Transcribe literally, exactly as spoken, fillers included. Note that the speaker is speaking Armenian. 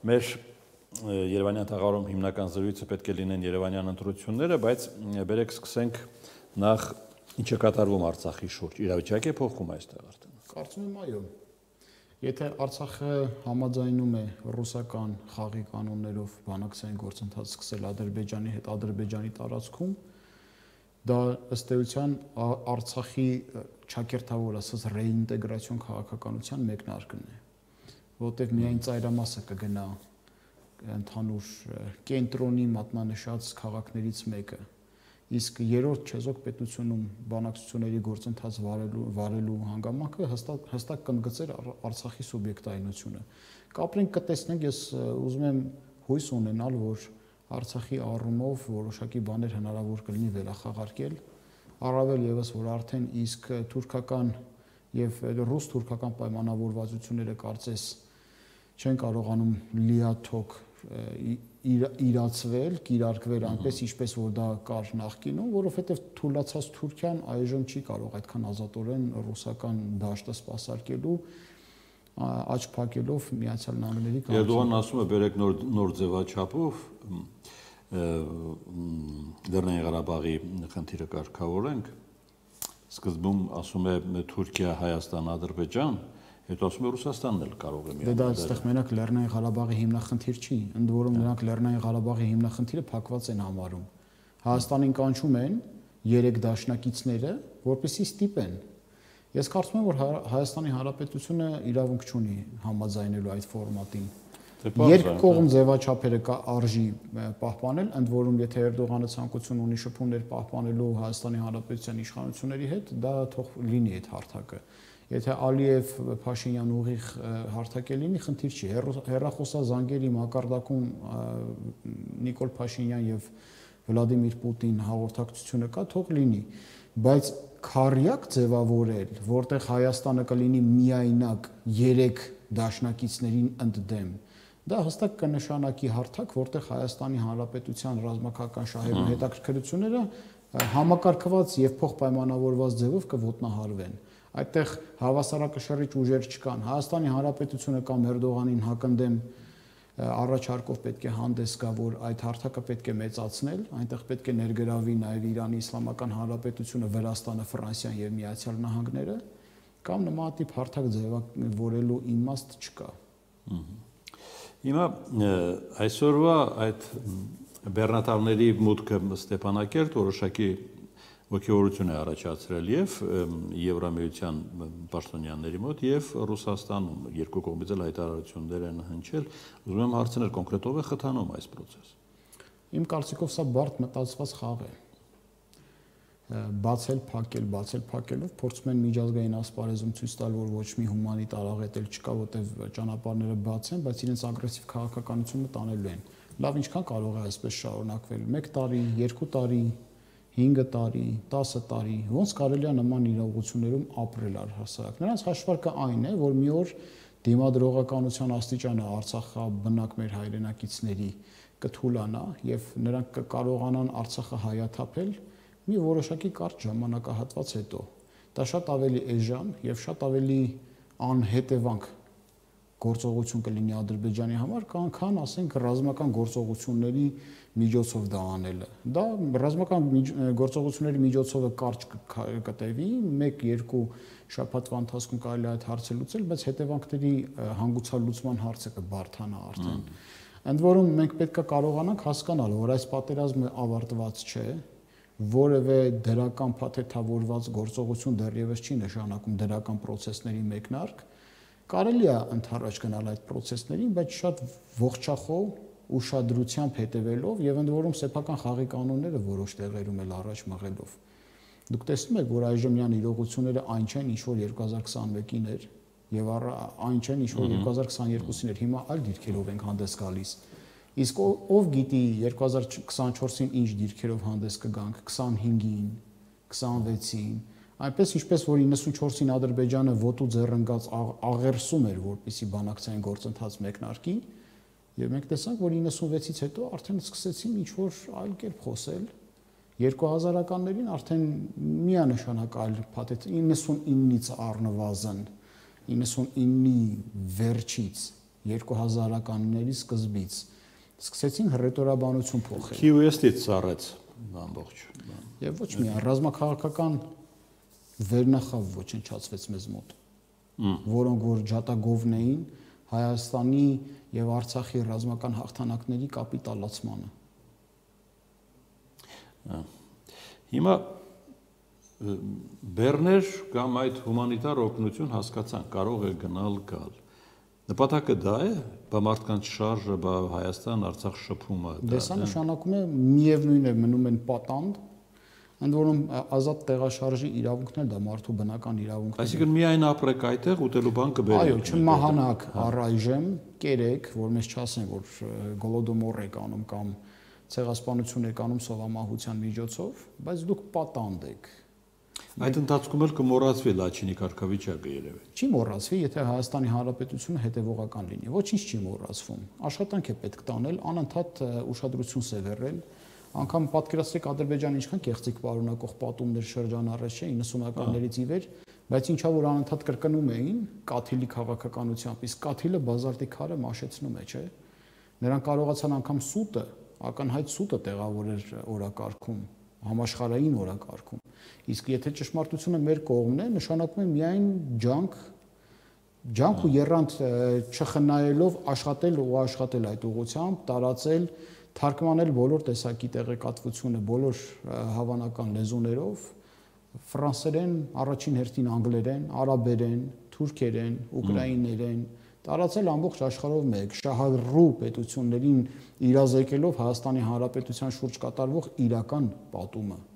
Մեր Երևանյան թաղարում հիմնական զրույցը պետք է լինեն Երևանյան ընտրությունները, բայց բերեք սկսենք նախ ինչ է կատարվում Արցախի շուրջ, իրավիճակը է փոխվում այստեղ արդեն։ Կարծում եմ այո։ Եթե Արցախը համաձայնում է ռուսական խաղի կանոններով բանակցային գործընթաց սկսել Ադրբեջանի հետ Ադրբեջանի տարածքում, դա ըստ էության Արցախի ճակերտավոր ասած ռեինտեգրացիոն քաղաքականության մեկնարկն է, որտեղ միայն ծայրամասը կգնա ընդհանուր կենտրոնի մատնանշած քաղաքներից մեկը, իսկ երրորդ չեզոք պետությունում բանակցությունների գործընթաց վարելու վարելու հանգամանքը հստակ հստակ կընդգծեր Արցախի սուբյեկտայնությունը։ Կապրենք կտեսնենք, ես ուզում եմ հույս ունենալ, որ Արցախի առումով որոշակի բաներ հնարավոր կլինի վերախաղարկել, առավել եւս որ արդեն իսկ թուրքական եւ ռուս-թուրքական պայմանավորվածությունները կարծես չեն կարողանում լիաթոք իրացվել, կիրարկվել այնպես, ինչպես որ դա կար նախկինում, որովհետև թուլացած Թուրքիան այժմ չի կարող այդքան ազատորեն ռուսական դաշտը սպասարկելու, աճ փակելով Միացյալ Նահանգների կառուցումը։ Էրդողանն ասում է, բերեք նոր նոր ձևաչափով Լեռնային Ղարաբաղի խնդիրը կարգավորենք։ Սկզբում ասում է Թուրքիա, Հայաստան, Ադրբեջան, հետո ասում է Ռուսաստանն էլ կարող է միանալ։ Դե դա այստեղ մենակ Լեռնային Ղարաբաղի հիմնախնդիր չի, ընդ որում նրանք Լեռնային Ղարաբաղի հիմնախնդիրը փակված են համարում։ Հայաստանին կանչում են երեք դաշնակիցները, որպեսզի ստիպեն։ Ես կարծում եմ, որ Հայաստանի Հանրապետությունը իրավունք չունի համաձայնելու այդ ֆորմատին։ Երկկողմ ձևաչափերը արժի պահպանել, ընդ որում եթե Էրդողանը ցանկություն ունի շփումներ պահպանելու Հայաստանի Հանրապետության իշխանությունների հետ, դա թող լինի այդ հարթակը։ Եթե Ալիև Փաշինյան ուղիղ հարթակ է լինի, խնդիր չի։ Հեռախոսազանգերի մակարդակում Նիկոլ Փաշինյան եւ Վլադիմիր Պուտին հաղորդակցությունը կա, թող լինի, բայց քարյակ ձևավորել, որտեղ Հայաստանը կլինի միայնակ երեք դաշնակիցներին ընդդեմ, դա հստակ կնշանակի հարթակ, որտեղ Հայաստանի Հանրապետության ռազմական շահերու հետաքրքրությունները համակարգված եւ փոխպայմանավորված ձևով կոտնահարվեն։ Այդտեղ հավասարակշռիչ ուժեր չկան։ Հայաստանի Հանրապետությունը կամ Էրդողանին հակընդդեմ առաջարկով պետք է հանդես գա, որ այդ հարթակը պետք է մեծացնել, այնտեղ պետք է ներգրավի նաև Իրանի Իսլամական Հանրապետությունը, Վրաստանը, Ֆրանսիան եւ Միացյալ Նահանգները, կամ նմանատիպ հարթակ ձևավորելու իմաստ չկա։ Հիմա այսօրվա այդ բեռնատարների մուտքը Ստեփանակերտ որոշակի ոգևորություն է առաջացրել եւ Եվրամիության պաշտոնյաների մոտ եւ Ռուսաստանում երկու կողմից էլ հայտարարություններ են հնչել։ Ուզում եմ հարցնել կոնկրետ ով է խթանում այս process-ը։ Իմ կարծիքով սա բարդ մտածված խաղ է։ Բացել, փակել, բացել, փակելով փորձում են միջազգային ասպարեզում ցույց տալ, որ ոչ մի հումանիտար աղետ էլ չկա, որտեղ ճանապարհները բաց են, բայց իրենց ագրեսիվ քաղաքականությունը տանելու են։ Լավ, ինչքան կարող է այսպես շարունակվել։ մեկ տարի, երկու տարի, հինգ տարի, տասը տարի, ոնց կարելի է նման իրողություններում ապրել առհասարակ։ Նրանց հաշվարկը այն է, որ մի օր դիմադրողականության աստիճանը Արցախի բնակ մեր հայրենակիցների կթուլանա եւ նրանք կկարողանան Արցախը հայաթափել մի որոշակի կարճ ժամանակահատված հետո։ Դա շատ ավելի էժան եւ շատ ավելի անհետևանք գործողություն կլինի Ադրբեջանի համար, քան ասենք ռազմական գործողությունների միջոցով դա անելը։ Դա ռազմական գործողությունների միջոցով կարճ կտևի, մեկ երկու շաբաթվա ընթացքում կարելի է այդ հարցը լուծել, բայց հետևանքների հանգուցալուծման հարցը կբարթանա արդեն։ Ընդ որում մենք պետք է կարողանանք հասկանալ, որ այս պատերազմը ավարտված չէ, որևէ դրական փաթեթավորված գործողություն դեռևս չի նշանակում դրական process-ների մեկնարկ։ Կարելի է ընդառաջ գնալ այդ process-ներին, բայց շատ ողջախոհ ուշադրությամբ հետևելով եւ ընդ որում սեփական խաղի կանոնները որոշ տեղերում էլ առաջ մղելով։ Դուք տեսնում եք, որ այժմյան իրողությունները այն չեն, ինչ որ երկու հազար քսանմեկին էր եւ այն չեն, ինչ որ երկու հազար քսաներկուսին էր։ Հիմա այլ դիրքերով ենք հանդես գալիս։ Իսկ ով գիտի երկու հազար քսանչորսին ինչ դիրքերով հանդես կգանք, քսանհինգին, քսանվեցին, այնպես ինչպես որ իննսունչորսին Ադրբեջանը ոտու ձեռնգած աղերսում էր, որպեսզի բանակցային գործընթաց մեկնարկի, եւ մենք տեսանք, որ իննսունվեցից հետո արդեն սկսեցին ինչ որ այլ կերպ խոսել։ երկու հազարականներին արդեն միանշանակ այլ փաթեթ իննսունինից առնվազն իննսունինի վերջից երկու հազարականների սկզբից սկսեցին հռետորաբանություն փոխել։ Քիուեսից ծառեց ամբողջ։ Եվ ոչ միայն ռազմաքաղաքական վերնախավ ոչնչացվեց մեզ մոտ, որոնք որ ջատագովն էին Հայաստանի եւ Արցախի ռազմական հաղթանակների կապիտալացմանը։ Հիմա բեռներ կամ այդ հումանիտար օգնություն հասկացան, կարող է գնալ գալ։ Նպատակը դա է, բա մարդկանց շարժը, բա Հայաստան, Արցախ շփումը։ Դե սա նշանակում է միևնույն է մնում են պատանդ, ընդ որում ազատ տեղաշարժի իրավունքն էլ դա մարդու բնական իրավունքն է։ Այսինքն միայն ապրեք այդտեղ ուտելու բան կբերեք։ Այո, չմահանաք առայժմ, կերեք, որ մեզ չասեն, որ գոլոդոմոր եք անում կամ ցեղասպանություն եք անում սովամահության միջոցով, բայց դուք պատանդ եք։ Այդ ընթացքում էլ կմոռացվի Լաչինի կարգավիճակը երևի։ Չի մոռացվի, եթե Հայաստանի Հանրապետությունը հետևողական լինի։ Ոչինչ չի մոռացվում։ Աշխատանք է պետք տանել, անընդհատ ուշադրություն սևեռել։ Անկամ պատկերացրեք Ադրբեջանը ինչքան կեղծիք պարունակող պատումներ շրջանառեց չէ իննսունականներից ի վեր, բայց ինչա որ անընդհատ կրկնում էին Կաթիլի քաղաքականությամբ, իսկ Կաթիլը բազալտի քարը մաշեցնում է, չէ։ Նրանք կարողացան անգամ սուտը, ակնհայտ սուտը տեղավորել օրակարգում, համաշխարհային օրակարգում։ Իսկ եթե ճշմարտությունը մեր կողմն է, նշանակում է միայն ջանք, ջանք ու եռանդ չխնայելով աշխատել ու աշխատել այդ ուղղությամբ, տարածել, թարգմանել բոլոր տեսակի տեղեկատվությունը, բոլոր հավանական լեզուներով, ֆրանսերեն, առաջին հերթին անգլերեն, արաբերեն, թուրքերեն, ուկրաիներեն, տարածել ամբողջ աշխարհով մեկ շահառու պետություններին իրազեկելով Հայաստանի Հանրապետության շուրջ կատարվող իրական պատումը։